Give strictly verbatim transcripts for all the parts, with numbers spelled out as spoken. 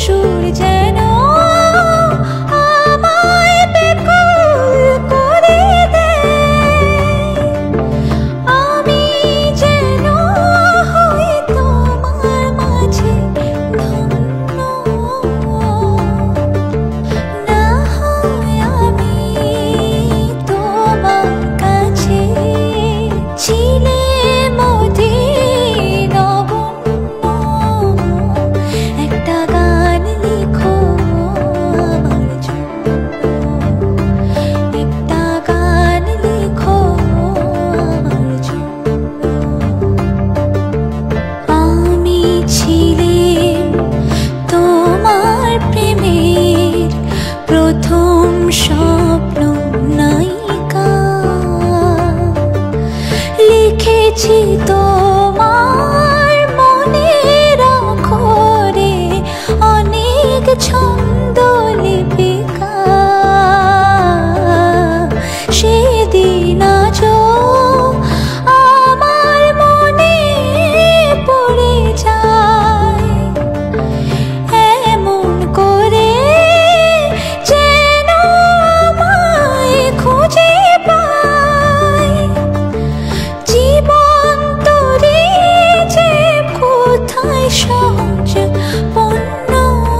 সুর যেন আমায় বেকুল করে দেয়। আমি যেন হই তোমার মাঝে ধন্য, না হয় আমি তোমার কাছে ছিলে মদির নগণ্য। একটা গান লিখো আমার জন্য, একটা গান লিখো আমার জন্য। আমি ছিলাম তোমার প্রেমের প্রথম স্বপ্ন নায়িকা, লিখেছি তোমার মনের অক্ষরে অনেক ছন্দ লিপিকা। সেদিন আজও আমার মনে পড়ে যায়, এমন করে যেন আমায় খুঁজে পায়। জীবন তরি যে কোথায় সহজ পণ্য,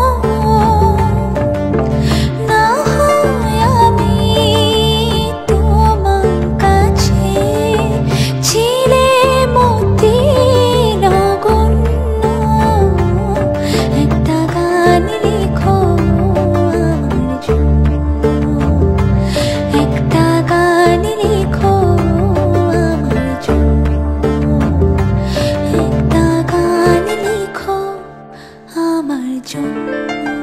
না হয় আমি তোমার কাছে ছিলে মতির নগণ্য। একটা গান লিখো আমার জন্য, একটা গান লিখো আমার জন্য, একটা গান লিখো আমার জন্য।